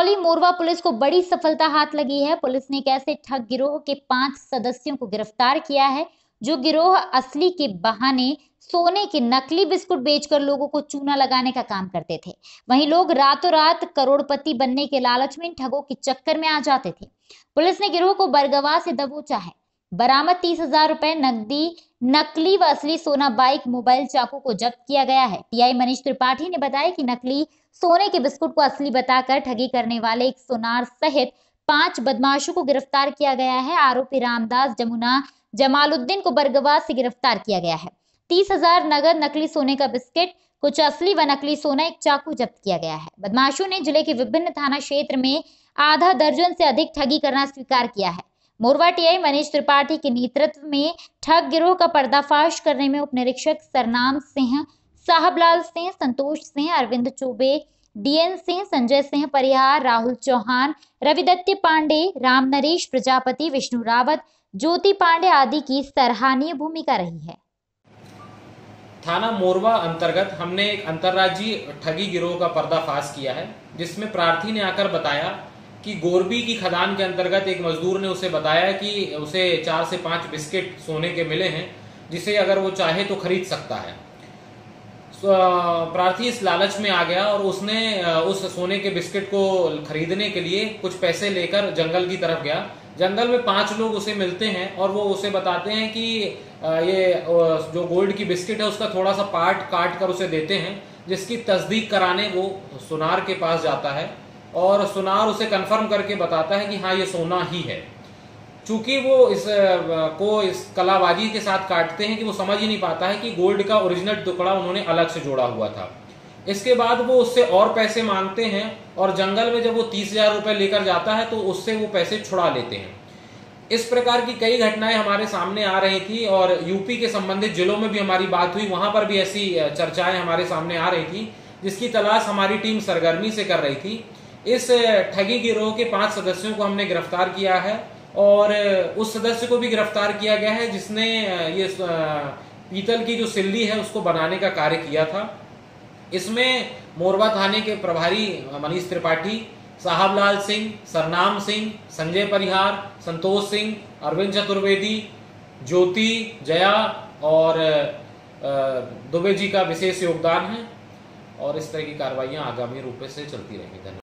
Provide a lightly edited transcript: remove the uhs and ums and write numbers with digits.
Singrauli Morwa police को बड़ी सफलता हाथ लगी है। पुलिस ने एक ऐसे ठग गिरोह के 5 सदस्यों को गिरफ्तार किया है जो गिरोह असली के बहाने सोने के नकली बिस्कुट बेचकर लोगों को चूना लगाने का काम करते थे। वहीं लोग रातों रात करोड़पति बनने के लालच में इन ठगों के चक्कर में आ जाते थे। पुलिस ने गिरोह को बरगवा से दबोचा है। बरामद 30,000 रुपए नकदी, नकली व असली सोना, बाइक, मोबाइल, चाकू को जब्त किया गया है। टीआई मनीष त्रिपाठी ने बताया कि नकली सोने के बिस्कुट को असली बताकर ठगी करने वाले एक सोनार सहित 5 बदमाशों को गिरफ्तार किया गया है। आरोपी रामदास जमुना जमालुद्दीन को बरगवा से गिरफ्तार किया गया है। 30,000 नगद, नकली सोने का बिस्किट, कुछ असली व नकली सोना, एक चाकू जब्त किया गया है। बदमाशों ने जिले के विभिन्न थाना क्षेत्र में आधा दर्जन से अधिक ठगी करना स्वीकार किया है। मोरवा टीआई मनीष त्रिपाठी के नेतृत्व में ठग गिरोह का पर्दाफाश करने में उप निरीक्षक सरनाम सिंह, साहबलाल सिंह, संतोष सिंह, अरविंद चौबे, डीएन सिंह, संजय सिंह परिहार, राहुल चौहान, रविदत्त पांडे, राम नरेश प्रजापति, विष्णु रावत, ज्योति पांडे आदि की सराहनीय भूमिका रही है। थाना मोरवा अंतर्गत हमने एक अंतर्राज्यीय ठगी गिरोह का पर्दाफाश किया है, जिसमें प्रार्थी ने आकर बताया कि गोरबी की खदान के अंतर्गत एक मजदूर ने उसे बताया कि उसे 4 से 5 बिस्किट सोने के मिले हैं, जिसे अगर वो चाहे तो खरीद सकता है। प्रार्थी इस लालच में आ गया और उसने उस सोने के बिस्किट को खरीदने के लिए कुछ पैसे लेकर जंगल की तरफ गया। जंगल में 5 लोग उसे मिलते हैं और वो उसे बताते हैं कि ये जो गोल्ड की बिस्किट है उसका थोड़ा सा पार्ट काट कर उसे देते हैं, जिसकी तस्दीक कराने वो सुनार के पास जाता है और सुनार उसे कंफर्म करके बताता है कि हाँ ये सोना ही है। चूंकि वो इस कलाबाजी के साथ काटते हैं कि वो समझ ही नहीं पाता है कि गोल्ड का ओरिजिनल टुकड़ा उन्होंने अलग से जोड़ा हुआ था। इसके बाद वो उससे और पैसे मांगते हैं और जंगल में जब वो 30,000 रुपए लेकर जाता है तो उससे वो पैसे छुड़ा लेते हैं। इस प्रकार की कई घटनाएं हमारे सामने आ रही थी और यूपी के संबंधित जिलों में भी हमारी बात हुई, वहां पर भी ऐसी चर्चाएं हमारे सामने आ रही थी, जिसकी तलाश हमारी टीम सरगर्मी से कर रही थी। इस ठगी गिरोह के 5 सदस्यों को हमने गिरफ्तार किया है और उस सदस्य को भी गिरफ्तार किया गया है जिसने ये पीतल की जो सिल्ली है उसको बनाने का कार्य किया था। इसमें मोरवा थाने के प्रभारी मनीष त्रिपाठी, साहबलाल सिंह, सरनाम सिंह, संजय परिहार, संतोष सिंह, अरविंद चतुर्वेदी, ज्योति, जया और दुबे जी का विशेष योगदान है और इस तरह की कार्रवाइयां आगामी रूप से चलती रहेंगी। धन्यवाद।